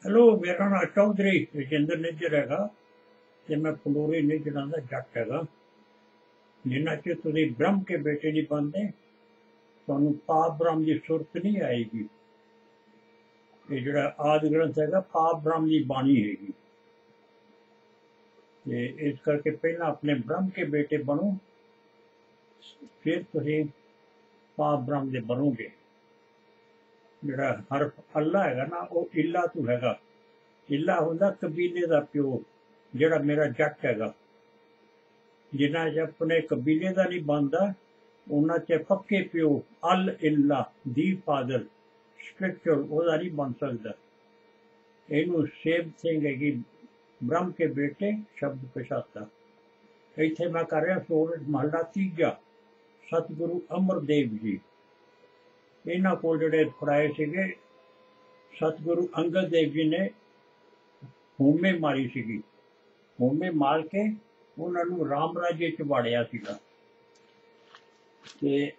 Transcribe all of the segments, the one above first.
Hello, मेरा नाम चौधरी रजिंदर निज्जर हैगा ते मैं पंडोरी निज्जरां दा जट हैगा। जिन्ना चिर तुसीं ब्रह्म के बेटे नहीं बनदे तुहानूं पाप ब्रह्म की सुरत नहीं आएगी। ये जिहड़ा आदि ग्रंथ हैगा पाप ब्रह्म की बाणी हैगी ते इस करके पहला अपने ब्रह्म के बेटे बनो, फिर तुसीं पाप ब्रह्म दे बनोगे। जिहड़ा हरफ अल्लाह हैगा ना वो इल्ला तू हैगा। इल्ला हुंदा कबीले दा प्यो, जिहड़ा मेरा जट हैगा। जिन्ना च अपने कबीले दा नहीं बनदा उन्ना च पक्के प्यो अल इल्ला दी फादर स्पिरिचुअल ओहदा नहीं बन सकदा। इनू सेब सिंह हैगी ब्रह्म के बेटे शब्द पछाता। इत्थे मैं कर रहा सूरज महला तीजा सतगुरु अमरदेव जी। इन्हां कोल जिहड़े फड़ाए सीगे सतगुरु अंगद देव जी ने हूमे मारी सीगी। हूमे मार के उन्हां नूं राम राज्य च वाड़िया सीगा ते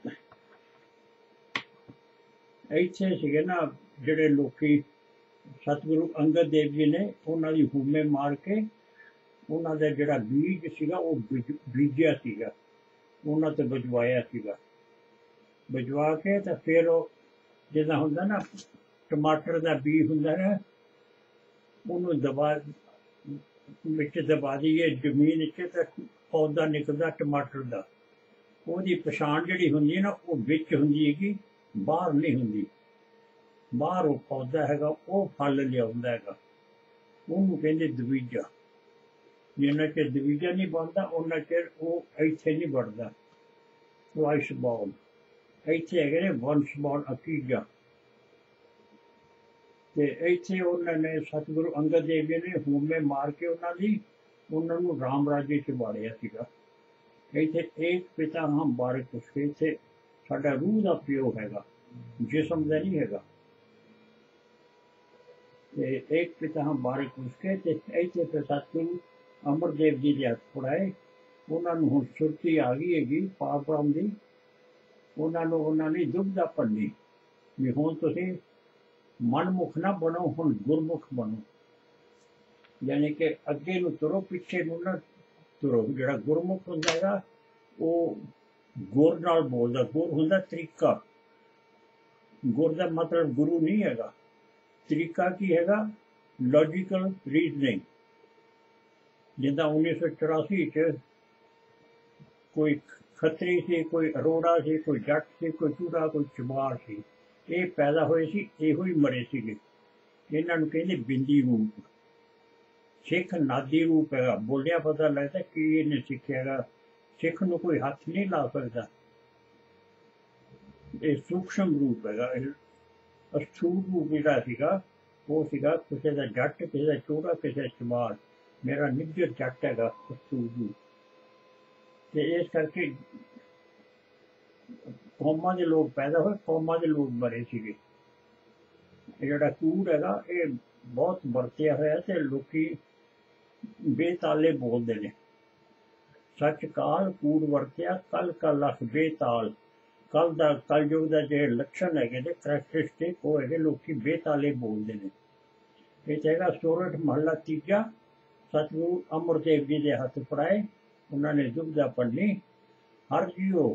ਇੱਥੇ ਸੀਗੇ ਨਾ ਜਿਹੜੇ ਲੋਕੀ ਸਤਿਗੁਰੂ ਅੰਗਦ ਦੇਵ ਜੀ ਨੇ ਉਹਨਾਂ ਦੀ ਹੂਮੇ ਮਾਰ ਕੇ ਉਹਨਾਂ ਦਾ ਜਿਹੜਾ ਬੀਜ ਸੀਗਾ ਉਹ ਬੀਜਿਆ ਸੀਗਾ, ਉਹਨਾਂ ਤੇ ਬਜਵਾਇਆ ਸੀਗਾ। ਬਜਵਾ ਕੇ ਤਾਂ ਫਿਰ ਉਹ ਜਿੱਦਾਂ ਹੁੰਦਾ ਨਾ ਟਮਾਟਰ ਦਾ ਬੀਜ ਹੁੰਦਾ ਨਾ ਉਹਨੂੰ ਦਬਾ ਵਿੱਚ ਦਬਾ ਦਈਏ ਜ਼ਮੀਨ 'ਚ ਤਾਂ ਪੌਦਾ ਨਿਕਲਦਾ ਟਮਾਟਰ ਦਾ। ਉਹਦੀ ਪਛਾਣ ਜਿਹੜੀ ਹੁੰਦੀ ਹੈ ਨਾ ਉਹ ਵਿੱਚ ਹੁੰਦੀ ਹੈਗੀ, ਬਾਹਰ नहीं ਹੁੰਦੀ। ਬਾਹਰ ਉਹ ਪੌਦਾ ਹੈਗਾ ਉਹ ਫਲ ਲਿਆਉਂਦਾ ਹੈਗਾ, ਉਹਨੂੰ ਕਹਿੰਦੇ ਦਵੀਜਾ। ਜਿੰਨਾ ਚਿਰ ਦਵੀਜਾ ਨਹੀਂ ਬਣਦਾ ਉਹਨਾਂ ਚਿਰ ਉਹ ਇੱਥੇ ਨਹੀਂ ਵੜਦਾ। ਟਵਾਈਸ ਬੌਰਨ ਇੱਥੇ ਹੈਗੇ ਨੇ ਵੰਸ ਬੌਰਨ ਅਕੀਜਾ। ਤੇ ਇੱਥੇ ਉਹਨਾਂ ਨੇ ਸਤਿਗੁਰੂ ਅੰਗਦ ਦੇਵ ਜੀ ਨੇ ਹੂਮੇ ਮਾਰ ਕੇ ਉਹਨਾਂ ਨੂੰ ਰਾਮ ਰਾਜੇ 'ਚ ਵਾੜਿਆ ਸੀਗਾ। ਇੱਥੇ ਇੱਕ ਪਿਤਾ ਹਮ ਬਾਰਕ ਉਸਕੇ ਇੱਥੇ ਸਾਡਾ रूह का प्यो हैगा, जिसम का नहीं हैगा। एक पिता हम बारिक उसके इतने फिर सतगुरु अमरदेव जी के हथ फड़ाए। उन्होंने हुण सुरती आ गई हैगी पाप ब्रह्म की। उन्होंने दुविधा भरनी भी हुण तुसीं मनमुख ना बनो, हुण गुरमुख बनो। यानी कि अगे नूं तुरो, पिछे नूं ना तुरो। जिहड़ा गुरमुख हुंदा हैगा वो गुर नाल बोलदा। गुर हुंदा तरीका। गुर दा मतलब गुरु नहीं हैगा। तरीका की हैगा? Logical reasoning. जिद्दां 1984 च कोई खत्री सी, कोई अरोड़ा सी, कोई जट सी, कोई चूड़ा, कोई चमार सी। ये पैदा होए सी, इहो ही मरे सीगे। इन्हां नूं कहंदे बिंदी रूप। सिख नादी रूप हैगा। बोलिया पता लगदा कि इहने सिक्खिया हैगा। सिख नूं कोई हथ नहीं ला सकदा। ये सूक्ष्म रूप हैगा। अस्थूल रूप जिहड़ा सीगा वो सीगा किसी दा जट, किसी दा चोड़ा, किसी दा चमार। मेरा निज्जर जट हैगा अस्थूल रूप। ते इस करके कौमां दे लोग पैदा होए, कौमां दे लोग मरे सीगे। जिहड़ा कूड़ हैगा ये बहुत वरतिया होया ते लोकी बेताले बोलदे ने। सच काल कूड़ वरतिया कल का लख बेताल। कलयुग का जो लक्षण है करैक्टरिस्टिक वो है लोग बेताले बोलते हैं। ये हैगा सोरठ महला तीजा सतगुरु अमरदेव जी के हथ फड़ाए। उन्होंने दुविधा पढ़नी हर जियो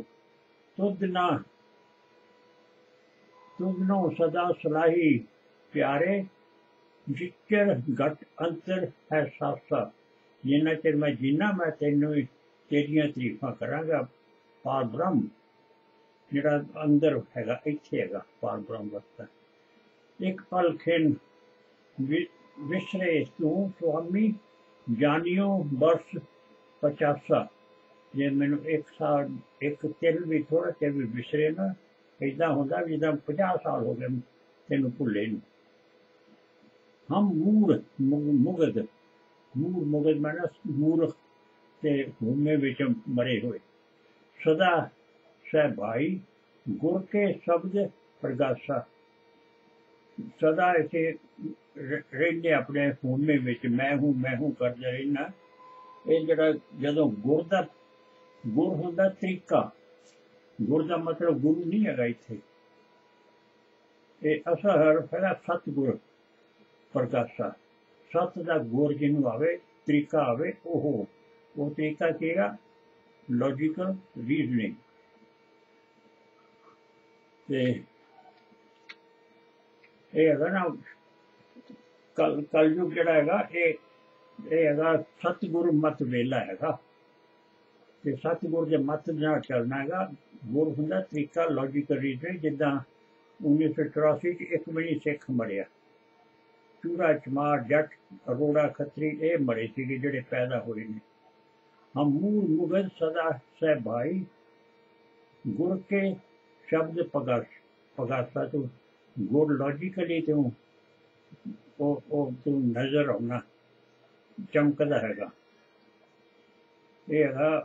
तुदनो सदा सलाही प्यारे जिचर गट अंतर है सासा। जिन्ना चिर मैं जीना मैं तेनों तेरियां तरीफां करांगा। पार ब्रह्म जिहड़ा अंदर हैगा इत्थे हैगा पार ब्रह्म वसदा। एक पल खिन विसरे तू स्वामी जानियो वर्ष 50। जे मैनू एक साल एक तिल भी थोड़ा चिर भी विसरे ना इदां हुंदा भी जिद्दां 50 साल हो गए तैनूं भुल्ले नूं। हम मुगद मैना मूर्ख ते हूमे विच मरे हुए। सदा सह भाई गुर के शब्द प्रगासा। सदा इसे रहिंदे अपने हूमे विच मैं हूँ करदे रहना। ये जिहड़ा जदों गुर हुंदा तरीका। गुर दा मतलब गुरु नहीं हैगा इत्थे। ये असल हरफ हैगा सतगुर। ਪ੍ਰਗਾਸਾ। ਸੱਤ ਦਾ ਗੁਰ ਜਿਹਨੂੰ ਆਵੇ, ਤਰੀਕਾ ਆਵੇ, ਉਹ ਤਰੀਕਾ ਕੀ ਹੈਗਾ? Logical reasoning. ਤੇ ਇਹ ਹੈਗਾ ਨਾ ਕਲਯੁਗ ਜਿਹੜਾ ਹੈਗਾ, ਇਹ ਹੈਗਾ ਸਤਿਗੁਰ ਮਤ ਵੇਲਾ ਹੈਗਾ। ਤੇ ਸਤਿਗੁਰ ਦੇ ਮਤ ਨਾਲ ਚੱਲਣਾ ਹੈਗਾ। ਗੁਰ ਹੁੰਦਾ ਤਰੀਕਾ, ਲੌਜੀਕਲ ਰੀਜ਼ਨਿੰਗ। ਜਿੱਦਾਂ 1984 ਚ ਇੱਕ ਵੀ ਨਹੀਂ ਸਿੱਖ ਮਰਿਆ। ਚੂੜਾ ਚਮਾਰ, ਜੱਟ, ਅਰੋੜਾ, ਖੱਤਰੀ ਇਹ ਮਰੇ ਸੀਗੇ ਜਿਹੜੇ ਪੈਦਾ ਹੋਏ ਨੇ। ਹਮ ਮੂਲ ਮੁਗਲ ਸਦਾ ਸਹਿ ਭਾਈ, ਗੁਰ ਕੇ ਸ਼ਬਦ ਪਗਾਸਾ। ਤੋਂ ਗੁਰ ਲੌਜੀਕਲੀ ਤੂੰ ਤੂੰ ਨਜ਼ਰ ਆਉਣਾ ਚਮਕਦਾ ਹੈਗਾ। ਇਹ ਹੈਗਾ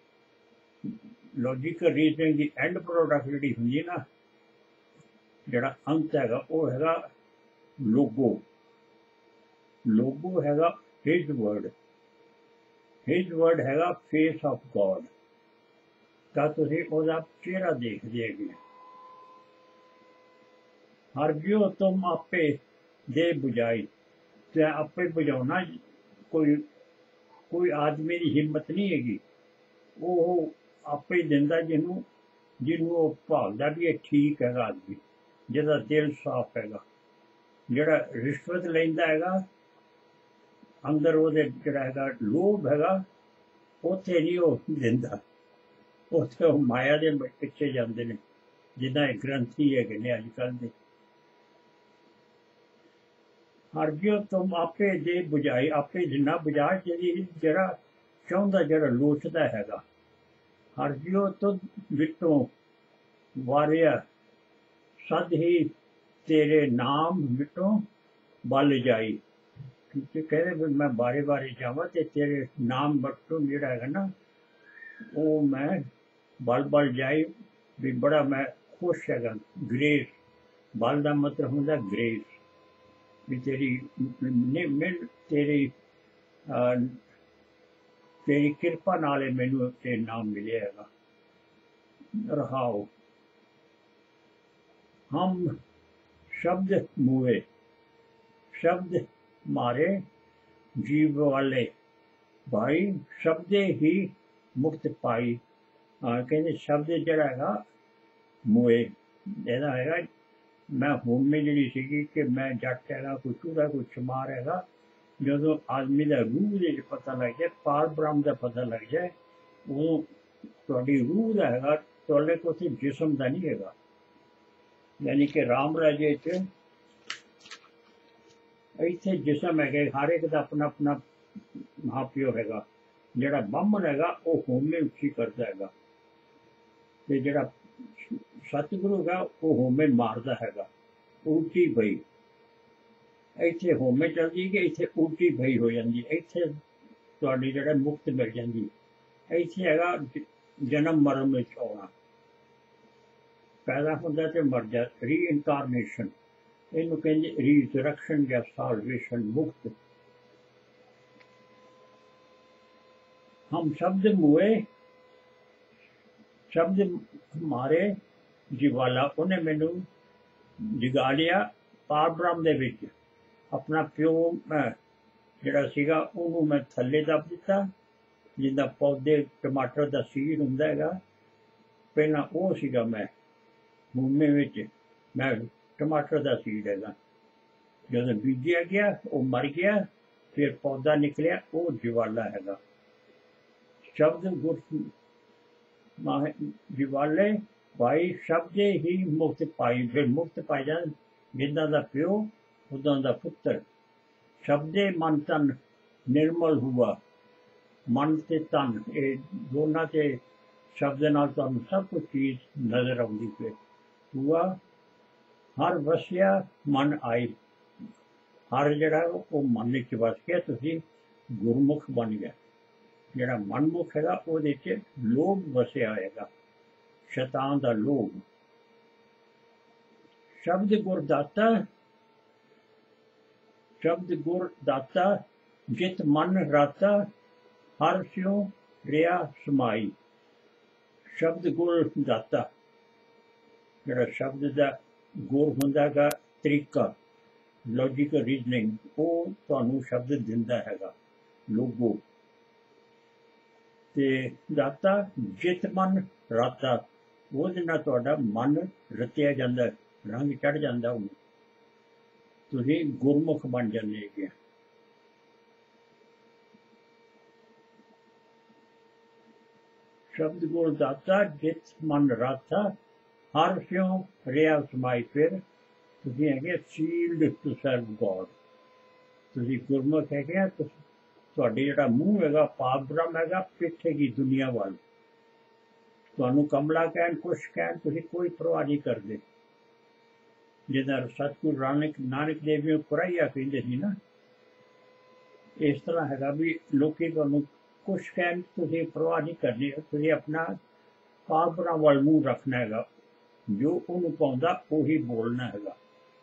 ਲੌਜੀਕਲ ਰੀਜ਼ਨਿੰਗ ਦੀ ਐਂਡ ਪ੍ਰੋਡਕਟ ਜਿਹੜੀ ਹੁੰਦੀ ਨਾ, ਜਿਹੜਾ ਅੰਤ ਹੈਗਾ, ਉਹ ਹੈਗਾ ਲੋਗੋ। ਲੋਗੋ ਹੈਗਾ ਹਿਜ਼ ਵਰਡ। ਹਿਜ਼ ਵਰਡ ਹੈਗਾ ਫੇਸ ਆਫ ਗॉड। ਤਾਂ ਤੁਸੀਂ ਉਹਦਾ ਚਿਹਰਾ ਦੇਖਦੇ ਹੈਗੇ। ਹਰ ਜਿਉ ਤੁਮ ਆਪੇ ਦੇ ਬੁਝਾਈ। ਤੇ ਆਪੇ ਬੁਝਾਉਣਾ ਕੋਈ ਆਦਮੀ ਦੀ ਹਿੰਮਤ ਨਹੀਂ ਹੈਗੀ। ਉਹ ਆਪੇ ਦਿੰਦਾ ਜਿਹਨੂੰ ਉਹ ਭਾਲਦਾ ਵੀ ਇਹ ਠੀਕ ਹੈਗਾ ਆਦਮੀ, ਜਿਹਦਾ ਦਿਲ ਸਾਫ਼ ਹੈਗਾ। ਜਿਹੜਾ ਰਿਸ਼ਵਤ ਲੈਂਦਾ ਹੈਗਾ, ਅੰਦਰ ਉਹਦੇ ਜਿਹੜਾ ਹੈਗਾ ਲੋਭ ਹੈਗਾ, ਉੱਥੇ ਨਹੀਂ ਉਹ ਦਿੰਦਾ। ਉੱਥੇ ਉਹ ਮਾਇਆ ਦੇ ਪਿੱਛੇ ਜਾਂਦੇ ਨੇ, ਜਿੱਦਾਂ ਇਹ ਗ੍ਰੰਥੀ ਹੈਗੇ ਨੇ ਅੱਜ ਕੱਲ੍ਹ ਦੇ। ਹਰ ਜਿਉ ਤੁਮ ਆਪੇ ਦੇ ਬੁਝਾਈ। ਆਪੇ ਜਿੰਨਾ ਬੁਝਾ ਜਿਹੜਾ ਚਾਹੁੰਦਾ, ਜਿਹੜਾ ਲੋਚਦਾ ਹੈਗਾ। ਹਰ ਜਿਉ ਤੁਧ ਵਿਟੋਂ ਵਾਰਿਆ, ਸਦ ਹੀ ਤੇਰੇ ਨਾਮ ਵਿਟੋਂ ਬਲ ਜਾਈ। ਕਹਿੰਦੇ ਵੀ ਮੈਂ ਬਾਰੇ ਬਾਰੇ ਜਾਵਾਂ ਤੇ ਤੇਰੇ ਨਾਮ ਵਟੋਂ ਜਿਹੜਾ ਹੈਗਾ ਨਾ, ਉਹ ਮੈਂ ਬਲ ਜਾਈ ਵੀ ਬੜਾ ਮੈਂ ਖੁਸ਼ ਹੈਗਾ। ਗ੍ਰੇਸ, ਬਲ ਦਾ ਮਤਲਬ ਹੁੰਦਾ ਗ੍ਰੇਸ, ਵੀ ਤੇਰੀ ਤੇਰੀ ਕਿਰਪਾ ਨਾਲ ਮੈਨੂੰ ਇਹ ਨਾਮ ਮਿਲਿਆ ਹੈਗਾ। ਰਹਾਓ। ਹਮ ਸ਼ਬਦ ਮੂਏ, ਸ਼ਬਦ ਮਾਰੇ ਜੀਵ ਵਾਲੇ ਭਾਈ, ਸ਼ਬਦੇ ਹੀ ਮੁਕਤ ਪਾਈ। ਕਹਿੰਦੇ ਸ਼ਬਦ ਜਿਹੜਾ ਹੈਗਾ ਮੂਏ, ਇਹਦਾ ਹੈਗਾ ਮੈਂ ਹੋਮੀ ਜਿਹੜੀ ਸੀਗੀ ਕਿ ਮੈਂ ਜੱਟ ਹੈਗਾ, ਕੋਈ ਚੂੜਾ, ਕੋਈ ਚਮਾਰ ਹੈਗਾ। ਜਦੋਂ ਆਦਮੀ ਦਾ ਰੂਹ ਦੇ ਪਤਾ ਲੱਗ ਜਾਏ, ਪਾਰ ਬ੍ਰਹਮ ਦਾ ਪਤਾ ਲੱਗ ਜਾਏ, ਉਹ ਤੁਹਾਡੀ ਰੂਹ ਦਾ ਹੈਗਾ, ਤੁਹਾਡੇ ਕੋਲ ਸਿਰਫ ਜਿਸਮ ਦਾ ਨਹੀਂ ਹੈਗਾ। ਯਾਨੀ ਕਿ ਰਾਮ ਰਾਜੇ 'ਚ ਇੱਥੇ ਜਿਸਮ ਹੈਗੇ, ਹਰ ਇੱਕ ਦਾ ਆਪਣਾ ਆਪਣਾ ਮਾਂ ਪਿਓ ਹੈਗਾ। ਜਿਹੜਾ ਬਾਹਮਣ ਹੈਗਾ ਉਹ ਹੋਮੇ ਉੱਚੀ ਕਰਦਾ ਹੈਗਾ, ਤੇ ਜਿਹੜਾ ਸਤਿਗੁਰੂ ਹੈਗਾ ਉਹ ਹੋਮੇ ਮਾਰਦਾ ਹੈਗਾ। ਉਲਟੀ ਪਈ ਇੱਥੇ ਹੋਮੇ ਚੱਲਦੀ ਕਿ ਇੱਥੇ ਉਲਟੀ ਪਈ ਹੋ ਜਾਂਦੀ। ਇੱਥੇ ਤੁਹਾਡੀ ਜਿਹੜਾ ਮੁਕਤ ਮਿਲ ਜਾਂਦੀ। ਇੱਥੇ ਹੈਗਾ ਜਨਮ ਮਰਨ ਵਿੱਚ ਆਉਣਾ, ਪੈਦਾ ਹੁੰਦਾ ਤੇ ਮਰ ਜਾ, ਰੀਇਨਕਾਰਨੇਸ਼ਨ। ਇਹਨੂੰ ਕਹਿੰਦੇ ਰੀਜ਼ਰੈਕਸ਼ਨ ਜਾਂ ਸਾਲਵੇਸ਼ਨ, ਮੁਕਤ। ਹਮ ਸ਼ਬਦ ਮੂਏ, ਸ਼ਬਦ ਮਾਰੇ ਜੀਵਾਲਾ। ਉਹਨੇ ਮੈਨੂੰ ਜਗਾ ਲਿਆ ਪਾਰ ਬ੍ਰਹਮ ਦੇ ਵਿੱਚ। ਆਪਣਾ ਪਿਓ ਜਿਹੜਾ ਸੀਗਾ ਉਹਨੂੰ ਮੈਂ ਥੱਲੇ ਦੱਬ ਦਿੱਤਾ, ਜਿੱਦਾਂ ਪੌਦੇ ਟਮਾਟਰ ਦਾ ਸੀਡ ਹੁੰਦਾ ਹੈਗਾ। ਪਹਿਲਾਂ ਉਹ ਸੀਗਾ ਮੈਂ ਮੂਮੇ ਵਿੱਚ, ਮੈਂ ਟਮਾਟਰ ਦਾ ਸੀਡ ਹੈਗਾ। ਜਦੋਂ ਬੀਜਿਆ ਗਿਆ ਉਹ ਮਰ ਗਿਆ, ਫਿਰ ਪੌਦਾ ਨਿਕਲਿਆ, ਉਹ ਜਵਾਲਾ ਹੈਗਾ। ਸ਼ਬਦ ਗੁਰ ਜਵਾਲੇ ਭਾਈ, ਸ਼ਬਦੇ ਹੀ ਮੁਕਤ ਪਾਈ। ਫਿਰ ਮੁਕਤ ਪਾਈ ਜਾਣ, ਜਿੱਦਾਂ ਦਾ ਪਿਓ ਉੱਦਾਂ ਦਾ ਪੁੱਤਰ। ਸ਼ਬਦੇ ਮਨ ਤਨ ਨਿਰਮਲ ਹੁਆ। ਮਨ ਤੇ ਤਨ ਇਹ ਦੋਨਾਂ ਤੇ ਸ਼ਬਦ ਨਾਲ ਤੁਹਾਨੂੰ ਸਭ ਕੁਝ ਚੀਜ਼ ਨਜ਼ਰ ਆਉਂਦੀ ਪਈ। ਹੁਆ ਹਰ ਵਸਿਆ ਮਨ ਆਈ। ਹਰ ਜਿਹੜਾ ਉਹ ਮਨ ਵਿੱਚ ਵਸ ਗਿਆ, ਤੁਸੀਂ ਗੁਰਮੁਖ ਬਣ ਗਿਆ। ਜਿਹੜਾ ਮਨਮੁਖ ਹੈਗਾ ਉਹਦੇ 'ਚ ਲੋਭ ਵਸਿਆ ਹੋਏਗਾ, ਸ਼ੈਤਾਨ ਦਾ ਲੋਭ। ਸ਼ਬਦ ਗੁਰ ਦਾਤਾ, ਸ਼ਬਦ ਗੁਰ ਦਾਤਾ, ਜਿਤ ਮਨ ਰਾਤਾ, ਹਰ ਸਿਉ ਰਿਆ ਸਮਾਈ। ਸ਼ਬਦ ਗੁਰ ਦਾਤਾ, ਜਿਹੜਾ ਸ਼ਬਦ ਦਾ ਗੁਰ ਹੁੰਦਾ ਗਾ ਤਰੀਕਾ, लॉजिकल रीजनिंग वो तुहानू शब्द दिंदा हैगा लोगो। ते दाता जित मन राता ਉਹਦੇ ਨਾਲ ਤੁਹਾਡਾ ਮਨ ਰਤਿਆ ਜਾਂਦਾ, ਰੰਗ ਚੜ ਜਾਂਦਾ, ਉਹਨੂੰ ਤੁਸੀਂ ਗੁਰਮੁਖ ਬਣ ਜਾਂਦੇ ਹੈਗੇ। ਸ਼ਬਦ ਗੁਰ ਦਾਤਾ ਜਿਤ ਮਨ ਰਾਤਾ ਹਰ ਸਿਉ ਰਿਆ ਸਮਾਈ ਫਿਰ। ਤੁਸੀਂ ਹੈਗੇ ਸੀਲਡ ਟੂ ਸਰਵ ਗੋਡ। ਤੁਸੀਂ ਗੁਰਮੁਖ ਹੈਗੇ ਆ। ਤੁਹਾਡੇ ਜਿਹੜਾ ਮੂੰਹ ਹੈਗਾ ਪਾਪ ਬ੍ਰਹਮ ਹੈਗਾ, ਪਿੱਛੇ ਕੀ ਦੁਨੀਆ ਵੱਲ। ਤੁਹਾਨੂੰ ਕਮਲਾ ਕਹਿਣ ਕੁਛ ਕਹਿਣ, ਤੁਸੀਂ ਕੋਈ ਪਰਵਾਹ ਨਹੀਂ ਕਰਦੇ। ਜਿੱਦਾਂ ਸਤਿਗੁਰੂ ਨਾਨਕ ਦੇਵ ਜੀ ਕੁਰਾਈਆ ਕਹਿੰਦੇ ਸੀ ਨਾ, ਇਸ ਤਰ੍ਹਾਂ ਹੈਗਾ ਵੀ ਲੋਕੀ ਤੁਹਾਨੂੰ ਕੁਛ ਕਹਿਣ, ਤੁਸੀਂ ਪਰਵਾਹ ਨਹੀਂ ਕਰਨੀ। ਤੁਸੀਂ ਆਪਣਾ ਪਾਪ ਬ੍ਰਹਮ ਵੱਲ ਮੂੰਹ ਰੱਖਣਾ ਹੈਗਾ। ਜੋ ਉਹਨੂੰ ਪਾਉਂਦਾ ਉਹੀ ਬੋਲਣਾ ਹੈਗਾ।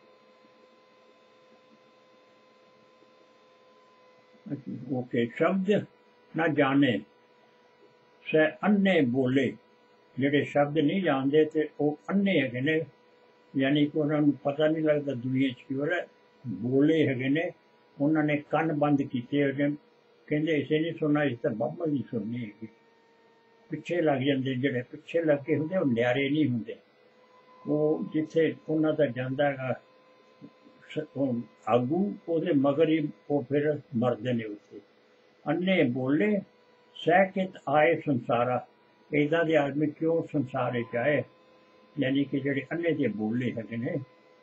ओके। शब्द ना जाने सै अन्ने बोले। ਜਿਹੜੇ ਸ਼ਬਦ ਨਹੀਂ ਜਾਣਦੇ ਤੇ ਉਹ ਅੰਨੇ ਹੈਗੇ ਨੇ, ਯਾਨੀ ਕਿ ਉਹਨਾਂ ਨੂੰ ਪਤਾ ਨਹੀਂ ਲੱਗਦਾ ਦੁਨੀਆ 'ਚ ਕੀ ਹੋ ਰਿਹਾ। ਬੋਲੇ ਹੈਗੇ ਨੇ, ਉਹਨਾਂ ਨੇ ਕੰਨ ਬੰਦ ਕੀਤੇ ਹੋਏ ਨੇ, ਕਹਿੰਦੇ ਇਸੇ ਨਹੀਂ ਸੁਣਨਾ, ਇਸ ਤਾਂ ਬਾਬਾ ਨਹੀਂ ਸੁਣਨੀ ਹੈਗੀ। ਪਿੱਛੇ ਲੱਗ ਜਾਂਦੇ, ਜਿਹੜੇ ਪਿੱਛੇ ਲੱਗੇ ਹੁੰਦੇ ਉਹ ਨਿਆਰੇ ਨਹੀਂ ਹੁੰਦੇ। ਉਹ ਜਿੱਥੇ ਉਹਨਾਂ ਦਾ ਜਾਂਦਾ ਹੈਗਾ ਆਗੂ, ਉਹਦੇ ਮਗਰ ਹੀ ਉਹ ਫਿਰ ਮਰਦੇ ਨੇ ਉੱਥੇ। ਅੰਨੇ ਬੋਲੇ ਸਹਿਕਿਤ ਆਏ ਸੰਸਾਰਾ। ਇੱਦਾਂ ਦੇ ਆਦਮੀ ਕਿਉਂ ਸੰਸਾਰ ਵਿੱਚ ਆਏ, ਯਾਨੀ ਕਿ ਜਿਹੜੇ ਅੰਨੇ ਦੇ ਬੋਲੇ ਹੈਗੇ ਨੇ।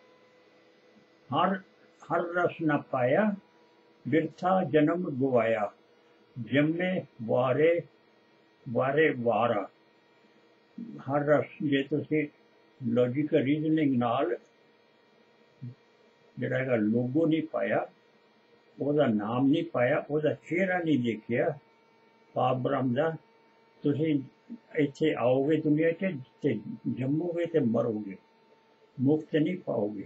ਹਰ ਰਸ ਨਾ ਪਾਇਆ ਬਿਰਥਾ ਜਨਮ ਗਵਾਇਆ। ਜੰਮੇ ਵਾਰੇ ਵਾਰਾ। ਹਰ ਰਸ, ਜੇ ਤੁਸੀਂ ਲੌਜੀਕਲ ਰੀਜ਼ਨਿੰਗ ਨਾਲ ਜਿਹੜਾ ਹੈਗਾ ਲੋਗੋ ਨਹੀਂ ਪਾਇਆ, ਉਹਦਾ ਨਾਮ ਨਹੀਂ ਪਾਇਆ, ਉਹਦਾ ਚਿਹਰਾ ਨਹੀਂ ਦੇਖਿਆ ਪਾਪ ਬ੍ਰਹਮ ਦਾ, ਤੁਸੀਂ ਇੱਥੇ ਆਓਗੇ ਦੁਨੀਆ 'ਚ ਤੇ ਜੰਮੋਗੇ ਤੇ ਮਰੋਗੇ, ਮੁਕਤ ਨਹੀਂ ਪਾਓਗੇ।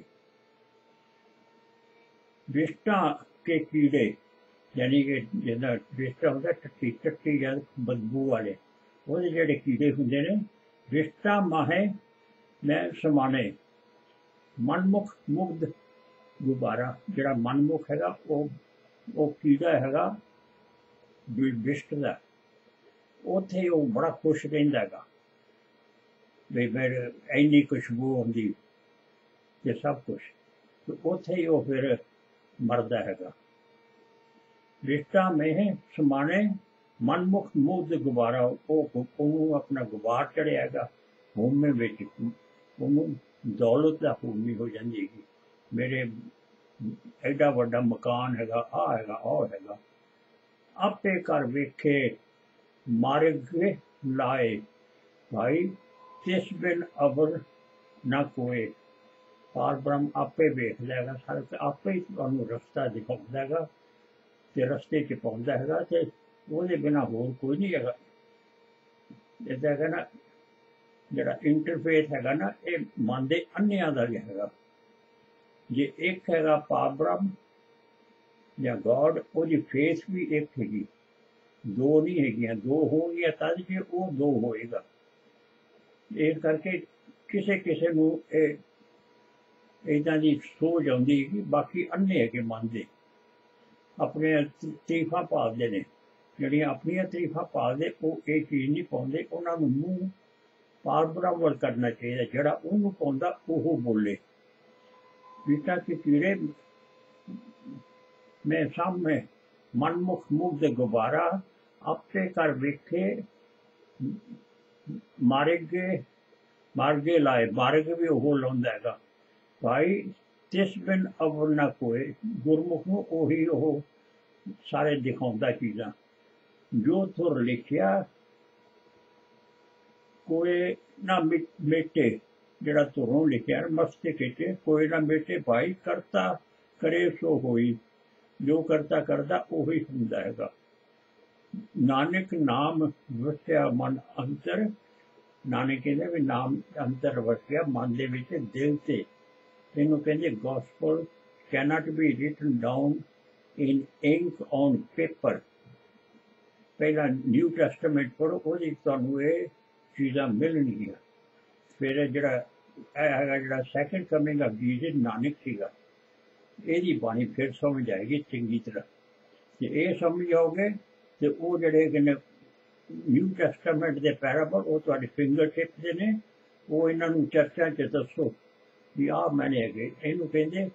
ਵਿਸ਼ਟਾ ਕੇ ਕੀੜੇ, ਯਾਨੀ ਕਿ ਜਿੱਦਾਂ ਵਿਸ਼ਟਾ ਹੁੰਦਾ ਟੱਟੀ ਜਾਂ ਬਦਬੂ ਵਾਲੇ, ਉਹਦੇ ਜਿਹੜੇ ਕੀੜੇ ਹੁੰਦੇ ਨੇ। ਵਿਸ਼ਟਾ ਮਾਹੇ ਮੈਂ ਸਮਾਣੇ। ਮਨਮੁਖ ਮੁਗਧ ਗੁਬਾਰਾ। ਜਿਹੜਾ ਮਨਮੁਖ ਹੈਗਾ ਉਹ ਕੀੜਾ ਹੈਗਾ ਵਿਸ਼ਟ ਦਾ। ਉੱਥੇ ਉਹ ਬੜਾ ਖੁਸ਼ ਰਹਿੰਦਾ ਹੈਗਾ ਵੀ ਮੇਰੇ ਇੰਨੀ ਖੁਸ਼ਬੂ ਆਉਂਦੀ ਤੇ ਸਭ ਕੁਛ, ਤੇ ਉੱਥੇ ਹੀ ਉਹ ਫਿਰ ਮਰਦਾ ਹੈਗਾ। ਰਿਸ਼ਤਾ ਮੇਹ ਸਮਾਣੇ ਮਨਮੁਖ ਮੁਗਧ ਗੁਬਾਰਾ। ਉਹਨੂੰ ਆਪਣਾ ਗੁਬਾਰ ਚੜਿਆ ਹੈਗਾ ਹੋਮੇ ਵਿੱਚ, ਉਹਨੂੰ ਦੌਲਤ ਦਾ ਭੂਮੀ ਹੋ ਜਾਂਦੀ ਹੈਗੀ। ਮੇਰੇ ਐਡਾ ਵੱਡਾ ਮਕਾਨ ਹੈਗਾ, ਆਹ ਹੈਗਾ, ਉਹ ਹੈਗਾ। ਆਪੇ ਘਰ ਵੇਖੇ ਮਾਰਗ ਲਾਏ ਭਾਈ ਤਿਸ ਬਿਨ ਅਵਰ ਨਾ ਕੋਏ। ਪਾਰ ਬ੍ਰਹਮ ਆਪੇ ਵੇਖ ਲੈਗਾ ਸਾਰਾ, ਆਪੇ ਹੀ ਤੁਹਾਨੂੰ ਰਸਤਾ ਦਿਖਾਉਂਦਾ ਹੈਗਾ ਤੇ ਰਸਤੇ 'ਚ ਪਾਉਂਦਾ ਹੈਗਾ, ਤੇ ਉਹਦੇ ਬਿਨਾਂ ਹੋਰ ਕੋਈ ਨਹੀਂ ਹੈਗਾ। ਇੱਦਾਂ ਹੈਗਾ ਨਾ, ਜਿਹੜਾ ਇੰਟਰਫੇਸ ਹੈਗਾ ਨਾ, ਇਹ ਮਨ ਦੇ ਅੰਨਿਆਂ ਦਾ ਵੀ ਹੈਗਾ। ਜੇ ਇੱਕ ਹੈਗਾ ਪਾਪ ਬ੍ਰਹਮ ਜਾਂ ਗੋਡ, ਉਹਦੀ ਫੇਸ ਵੀ ਇੱਕ ਹੈਗੀ, ਦੋ ਨਹੀਂ ਹੈਗੀਆਂ। ਦੋ ਹੋਣਗੀਆਂ ਤਦ ਜੇ ਉਹ ਦੋ ਹੋਏਗਾ। ਇਸ ਕਰਕੇ ਕਿਸੇ ਨੂੰ ਇਹ ਇੱਦਾਂ ਦੀ ਸੋਚ ਆਉਂਦੀ ਕਿ ਬਾਕੀ ਅੰਨੇ ਹੈਗੇ ਮਨ ਦੇ, ਆਪਣੀਆਂ ਤਰੀਫਾਂ ਭਾਲਦੇ ਨੇ। ਜਿਹੜੀਆਂ ਆਪਣੀਆਂ ਤਰੀਫਾਂ ਭਾਲਦੇ ਉਹ ਇਹ ਚੀਜ਼ ਨਹੀਂ ਪਾਉਂਦੇ। ਉਹਨਾਂ ਨੂੰ ਮੂੰਹ ਪਾਰ ਬਰਾਬਰ ਕਰਨਾ ਚਾਹੀਦਾ। ਜਿਹੜਾ ਉਹਨੂੰ ਪਾਉਂਦਾ ਉਹ ਬੋਲੇ। ਪੀਤਾ ਕਿ ਕੀੜੇ ਮੈਂ ਸਾਹਮਣੇ ਮਨਮੁਖ ਮੁਗਧ ਗੁਬਾਰਾ। ਆਪੇ ਘਰ ਵੇਖੇ ਮਾਰਗੇ ਲਾਏ। ਮਾਰਗ ਵੀ ਉਹ ਲਾਉਂਦਾ ਹੈਗਾ ਭਾਈ ਤਿਸ ਬਿਨ ਅਵਰ ਨਾ ਕੋਏ। ਗੁਰਮੁਖ ਨੂੰ ਉਹੀ ਉਹ ਸਾਰੇ ਦਿਖਾਉਂਦਾ ਚੀਜ਼ਾਂ। ਜੋ ਥੁਰ ਲਿਖਿਆ ਕੋਏ ਨਾ ਮੇਟੇ। ਜਿਹੜਾ ਧੁਰੋਂ ਲਿਖਿਆ ਮਸਤਕ ਵਿੱਚ ਕੋਈ ਨਾ ਮੇਟੇ ਭਾਈ। ਕਰਤਾ ਕਰੇ ਸੋ ਹੋਈ। ਜੋ ਕਰਤਾ ਕਰਦਾ ਉਹੀ ਹੁੰਦਾ ਹੈਗਾ। ਨਾਨਕ ਨਾਮ ਵਸਿਆ ਮਨ ਅੰਤਰ। ਨਾਨਕ ਕਹਿੰਦੇ ਵੀ ਨਾਮ ਅੰਦਰ ਵਸਿਆ ਮਨ ਦੇ ਵਿੱਚ, ਦਿਲ ਤੇ। ਇਹਨੂੰ ਕਹਿੰਦੇ gospel can't be written down in ink on paper. ਪਹਿਲਾਂ ਨਿਊ ਟੈਸਟਾਮੈਂਟ ਪੜ੍ਹੋ, ਉਹਦੀ ਤੁਹਾਨੂੰ ਇਹ ਚੀਜ਼ਾਂ ਮਿਲਣਗੀਆਂ। ਫਿਰ ਜਿਹੜਾ ਇਹ ਹੈਗਾ ਜਿਹੜਾ second coming of Jesus Nanak ਸੀਗਾ, ਇਹਦੀ ਬਾਣੀ ਫਿਰ ਸਮਝ ਆਏਗੀ ਚੰਗੀ ਤਰ੍ਹਾਂ। ਜੇ ਇਹ ਸਮਝ ਆਓਗੇ ਤੇ ਉਹ ਜਿਹੜੇ ਕਹਿੰਦੇ ਨਿਊ ਟੈਸਟਾਮੈਂਟ ਦੇ ਪੈਰਾਬਲ ਉਹ ਤੁਹਾਡੇ ਫਿੰਗਰ ਟਿਪ ਦੇ ਨੇ। ਉਹ ਇਹਨਾਂ ਨੂੰ ਚਰਚਾ 'ਚ ਦੱਸੋ ਵੀ ਆਹ ਮੈਨੇ ਹੈਗੇ। ਇਹਨੂੰ ਕਹਿੰਦੇ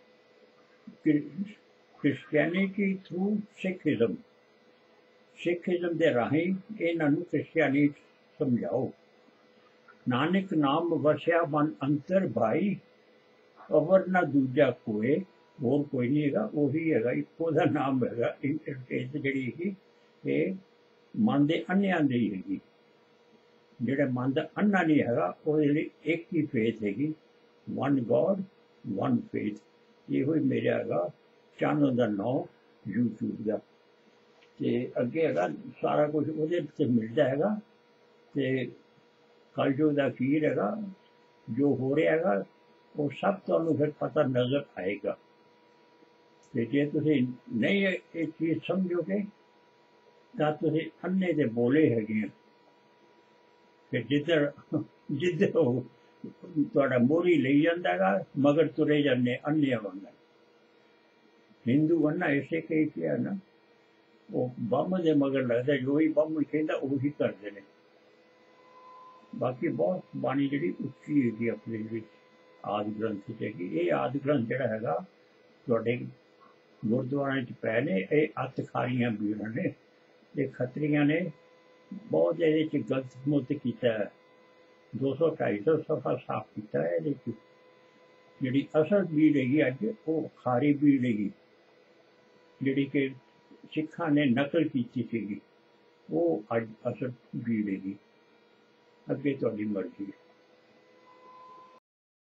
ਕ੍ਰਿਸਚੈਨਿਟੀ ਥਰੂ ਸਿੱਖਿਜ਼ਮ। ਸਿੱਖਿਜ਼ਮ ਦੇ ਰਾਹੀਂ ਇਹਨਾਂ ਨੂੰ ਕ੍ਰਿਸਚੈਨਿਟੀ ਸਮਝਾਓ। ਨਾਨਕ ਨਾਮ ਵਸਿਆ ਮਨ ਅੰਤਰ ਭਾਈ, ਅਵਰ ਨਾ ਦੂਜਾ ਕੋਏ। ਹੋਰ ਕੋਈ ਨਹੀਂ ਹੈਗਾ, ਉਹੀ ਹੈਗਾ, ਇੱਕੋ ਦਾ ਨਾਮ ਹੈਗਾ। ਇੰਟਰਫੇਸ ਜਿਹੜੀ ਹੈਗੀ ਇਹ ਮਨ ਦੇ ਅੰਨ੍ਹਿਆਂ ਦੀ ਹੈਗੀ। ਜਿਹੜਾ ਮਨ ਦਾ ਅੰਨਾ ਨਹੀਂ ਹੈਗਾ ਉਹਦੇ ਲਈ ਇੱਕ ਹੀ ਫੇਥ ਹੈਗੀ, ਵਨ ਗੋਡ ਵਨ ਫੇਥ। ਇਹੋ ਹੀ ਮੇਰਾ ਹੈਗਾ ਚੈਨਲ ਦਾ ਨਾਂ YouTube ਦਾ। ਤੇ ਅੱਗੇ ਹੈਗਾ ਸਾਰਾ ਕੁਝ ਉਹਦੇ 'ਤੇ ਮਿਲਦਾ ਹੈਗਾ। ਤੇ ਕਲਯੁਗ ਦਾ ਅਖੀਰ ਹੈਗਾ, ਜੋ ਹੋ ਰਿਹਾ ਹੈਗਾ ਉਹ ਸਭ ਤੁਹਾਨੂੰ ਫਿਰ ਪਤਾ ਨਜ਼ਰ ਆਏਗਾ। ਤੇ ਜੇ ਤੁਸੀਂ ਨਹੀਂ ਇਹ ਚੀਜ਼ ਸਮਝੋਗੇ ਤਾਂ ਤੁਸੀਂ ਅੰਨੇ ਦੇ ਬੋਲੇ ਹੈਗੇ ਆ। ਤੇ ਜਿੱਧਰ ਉਹ ਤੁਹਾਡਾ ਮੋਰੀ ਲਈ ਜਾਂਦਾ ਹੈਗਾ ਮਗਰ ਤੁਰੇ ਜਾਂਦੇ ਅੰਨਿਆਂ ਵਾਂਗ। ਹਿੰਦੂ ਅੰਨਾ ਇਸੇ ਕਹੀ ਕਿਹਾ ਨਾ, ਉਹ ਬੰਮ ਦੇ ਮਗਰ ਲੱਗਦਾ, ਜੋ ਹੀ ਬੰਮ ਕਹਿੰਦਾ ਉਹੀ ਕਰਦੇ ਨੇ। ਬਾਕੀ ਬਹੁਤ ਬਾਣੀ ਜਿਹੜੀ ਉੱਚੀ ਹੈਗੀ ਆਪਣੇ ਵਿੱਚ ਆਦਿ ਗ੍ਰੰਥ 'ਚ ਹੈਗੀ। ਇਹ ਆਦਿ ਗ੍ਰੰਥ ਜਿਹੜਾ ਹੈਗਾ ਤੁਹਾਡੇ ਗੁਰਦੁਆਰਿਆਂ 'ਚ ਪਏ ਨੇ। ਇਹ ਅੱਤਖਾਰੀਆਂ ਵੀਰਾਂ ਨੇ, ਇਹ ਖੱਤਰੀਆਂ ਨੇ ਬਹੁਤ ਇਹਦੇ 'ਚ ਗਲਤ ਮੁੱਤ ਕੀਤਾ ਹੈ। 200-250 ਸਫ਼ਾ ਸਾਫ਼ ਕੀਤਾ ਹੈ ਇਹਦੇ 'ਚ। ਜਿਹੜੀ ਅਸਲ ਬੀੜ ਹੈਗੀ ਅੱਜ ਉਹ ਖਾਰੀ ਬੀੜ ਹੈਗੀ, ਜਿਹੜੀ ਕਿ ਸਿੱਖਾਂ ਨੇ ਨਕਲ ਕੀਤੀ ਸੀਗੀ, ਉਹ ਅੱਜ ਅਸਲ ਬੀੜ ਹੈਗੀ। ਅੱਗੇ ਤੁਹਾਡੀ ਮਰਜ਼ੀ।